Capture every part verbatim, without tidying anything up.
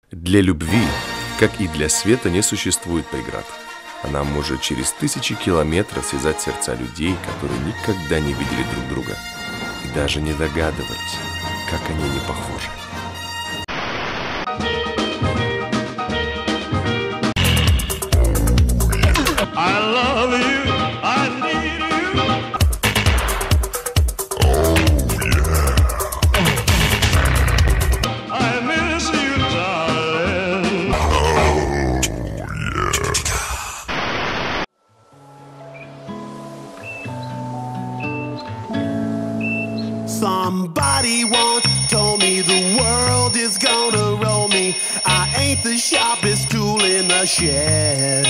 Для любви, как и для света, не существует преград. Она может через тысячи километров связать сердца людей, которые никогда не видели друг друга и даже не догадывались, как они не похожи. I love you, I need you. Oh yeah. I miss you, darling. Oh yeah. Somebody once told me the world is gonna roll me. I ain't the sharpest tool in the shed.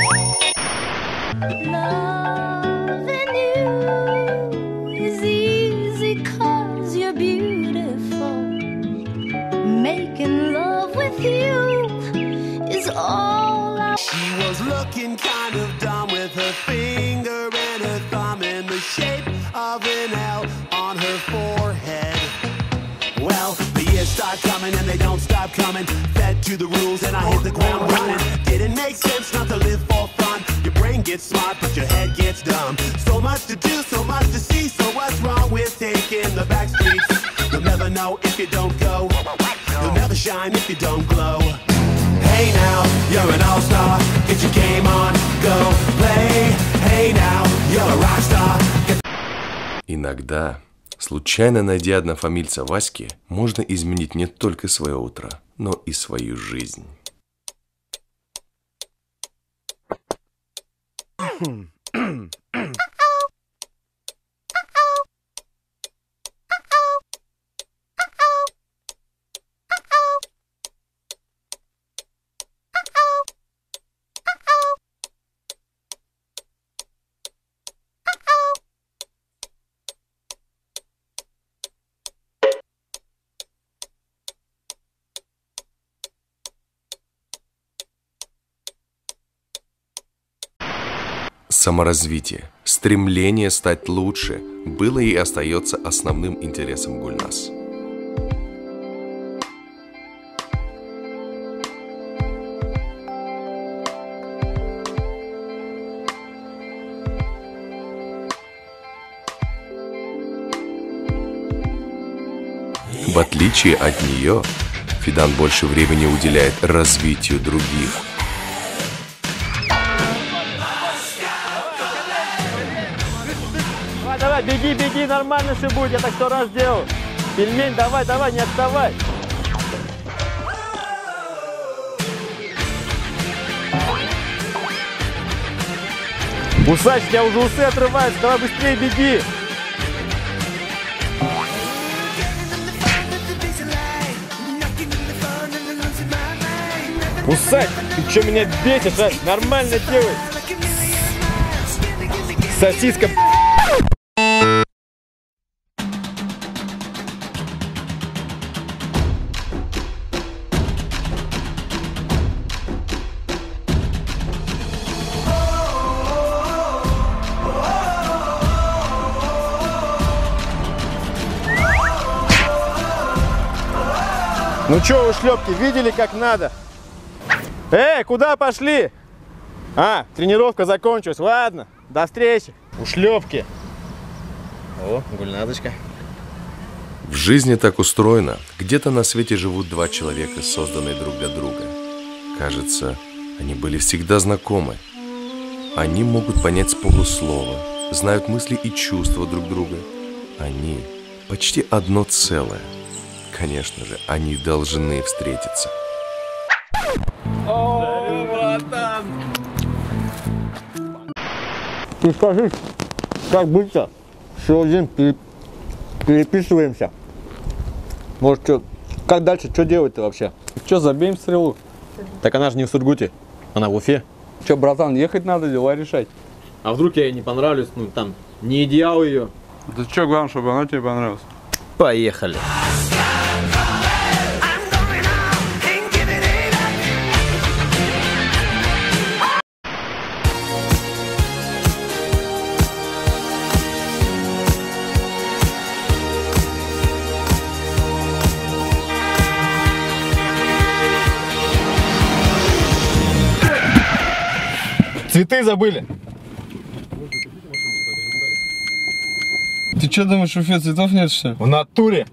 Loving you is easy 'cause you're beautiful. Making love with you is all I... She was looking kind of dumb with her finger and her thumb in the shape of an L on her forehead. Well, the years start coming and they don't stop coming. Fed to the rules and I hit the ground running. Didn't make sense not to live for fun. Your brain gets smart but your head gets dumb. So much to do, so much to see. So what's wrong with taking the back streets? You'll never know if you don't go. You'll never shine if you don't glow. Hey now, you're an all-star. Get your game on, go play. Hey now, you're a rock star. Get... Иногда, случайно найдя однофамильца Васьки, можно изменить не только свое утро, но и свою жизнь. Саморазвитие, стремление стать лучше было и остается основным интересом Гульназ. В отличие от нее, Фидан больше времени уделяет развитию других. Давай, беги, беги, нормально все будет, я так сто раз делал. Пельмень, давай, давай, не отставай. Усач, у тебя уже усы отрываются, давай быстрее беги. Усач, ты что меня бесишь, а? Нормально делай. Сосиска. Ну чё, ушлепки, видели, как надо? Эй, куда пошли? А, тренировка закончилась, ладно, до встречи. Ушлепки. О, Гульназочка. В жизни так устроено. Где-то на свете живут два человека, созданные друг для друга. Кажется, они были всегда знакомы. Они могут понять с полуслова, знают мысли и чувства друг друга. Они почти одно целое. Конечно же, они должны встретиться. О, братан! Ты скажи, как быть-то? Все день переписываемся. Может, что, как дальше, что делать-то вообще? Че, забейм стрелу? Так она же не в Сургуте, она в Уфе. Че, братан, ехать надо, дела решать. А вдруг я ей не понравлюсь, ну там, не идеал ее. Да че, главное, чтобы она тебе понравилась. Поехали. Цветы забыли. Ты что думаешь, в Уфе цветов нет, что ли? В натуре.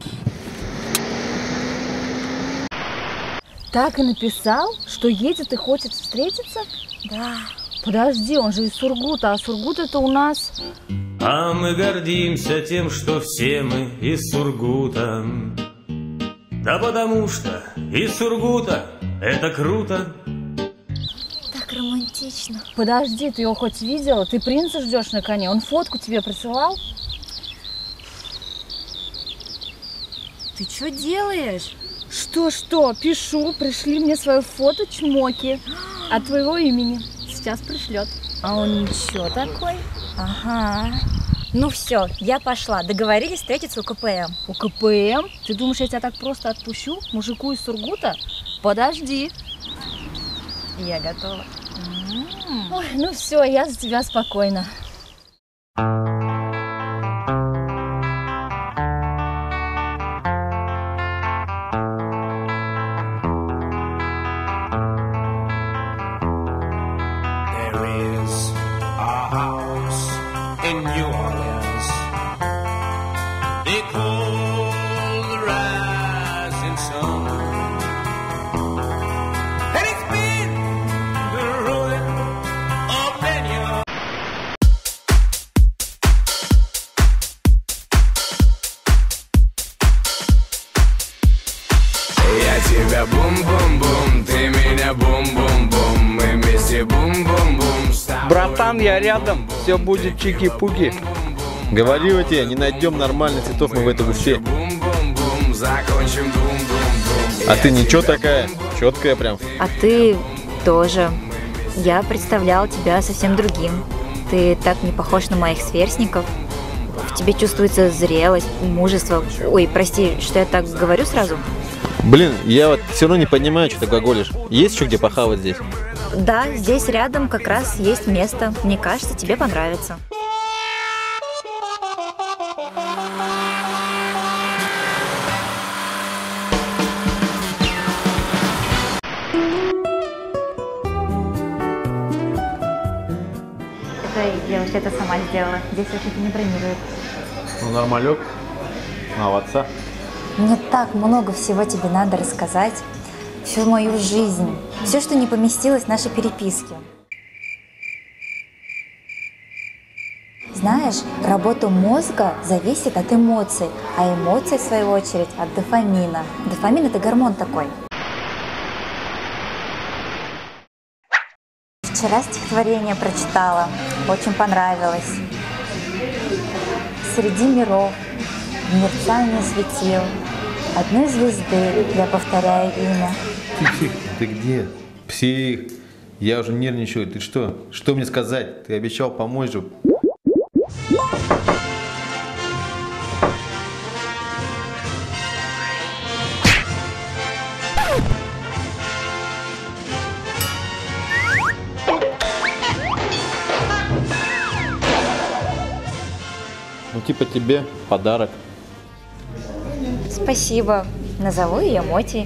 Так и написал, что едет и хочет встретиться? Да. Подожди, он же из Сургута, а Сургут это у нас... А мы гордимся тем, что все мы из Сургута. Да потому что из Сургута это круто. Так романтично. Подожди, ты его хоть видела? Ты принца ждешь на коне? Он фотку тебе присылал? Ты что делаешь? Что-что? Пишу, пришли мне свое фото чмоки от твоего имени. Сейчас пришлет. А он ничего такой? Ага. Ну все, я пошла. Договорились встретиться у ка пэ эм. У ка пэ эм? Ты думаешь, я тебя так просто отпущу? Мужику из Сургута? Подожди. Я готова. Ой, ну все, я за тебя спокойна. In New Orleans, they call the rising sun, and it's been the ruin of many. Я тебя бум-бум-бум, ты меня бум-бум-бум, мы вместе бум-бум-бум. Братан, я рядом, все будет чики-пуки. Говорю тебе, не найдем нормальных цветов мы в этой Уфе. А ты ничего такая, четкая прям. А ты тоже. Я представляла тебя совсем другим. Ты так не похож на моих сверстников. В тебе чувствуется зрелость, мужество. Ой, прости, что я так говорю сразу? Блин, я вот все равно не понимаю, что ты глаголишь. Есть еще где похавать здесь? Да, здесь рядом как раз есть место. Мне кажется, тебе понравится. Эта девушка это сама сделала. Здесь вообще-то не бронирует. Ну, нормалек. А у отца? Мне так много всего тебе надо рассказать. Всю мою жизнь. Все, что не поместилось в нашей переписке. Знаешь, работа мозга зависит от эмоций, а эмоции, в свою очередь, от дофамина. Дофамин – это гормон такой. Вчера стихотворение прочитала, очень понравилось. Среди миров, в мерцании светил, одной звезды я повторяю имя. Псих, ты где? Псих, я уже нервничаю. Ты что? Что мне сказать? Ты обещал помочь же. Ну типа тебе подарок. Спасибо. Назову ее Моти.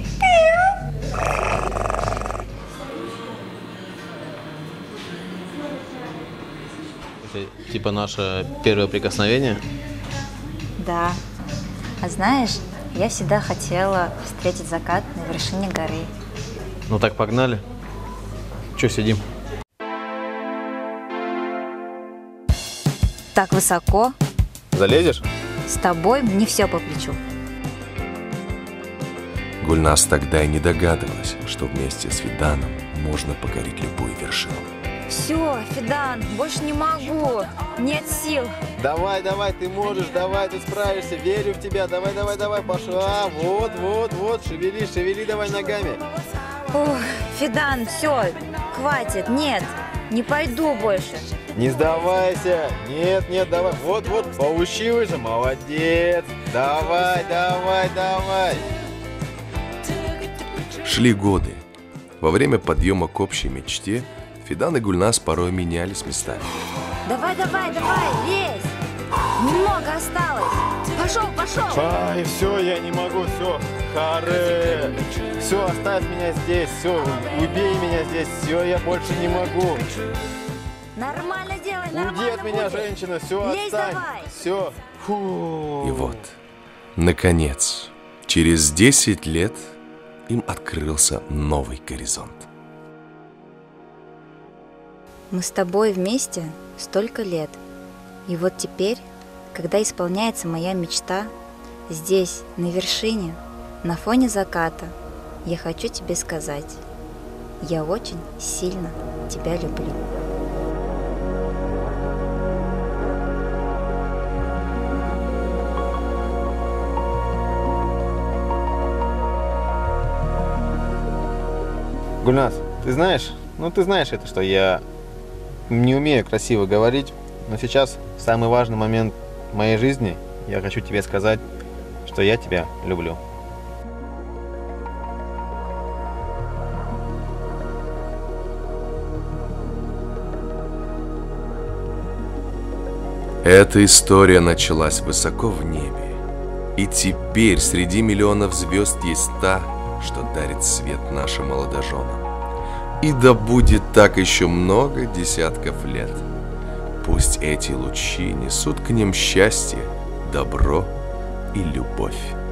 Это типа наше первое прикосновение? Да. А знаешь, я всегда хотела встретить закат на вершине горы. Ну так погнали. Че сидим? Так высоко. Залезешь? С тобой мне все по плечу. Гульназ тогда и не догадывалась, что вместе с Фиданом можно покорить любую вершину. Все, Фидан, больше не могу. Нет сил. Давай, давай, ты можешь, давай, ты справишься, верю в тебя, давай, давай, давай, пошла, вот, вот, вот, шевели, шевели, давай ногами. Ох, Фидан, все, хватит, нет, не пойду больше. Не сдавайся, нет, нет, давай, вот, вот, получилось же, молодец, давай, давай, давай. Шли годы. Во время подъема к общей мечте Фидан и Гульназ порой менялись местами. Давай, давай, давай, лезь. Немного осталось. Пошел, пошел. Ай, все, я не могу, все, харе. Все, оставь меня здесь, все, убей меня здесь, все, я больше не могу. Нормально делай, нормально Уйди от меня, будет. женщина, все, Лезь отстань. давай. Все. Фу. И вот, наконец, через десять лет им открылся новый горизонт. Мы с тобой вместе столько лет. И вот теперь, когда исполняется моя мечта, здесь, на вершине, на фоне заката, я хочу тебе сказать, я очень сильно тебя люблю. Гульназ, ты знаешь, ну ты знаешь это, что я не умею красиво говорить, но сейчас самый важный момент в моей жизни, я хочу тебе сказать, что я тебя люблю. Эта история началась высоко в небе, и теперь среди миллионов звезд есть та, что дарит свет нашим молодоженам. И да будет так еще много десятков лет. Пусть эти лучи несут к ним счастье, добро и любовь.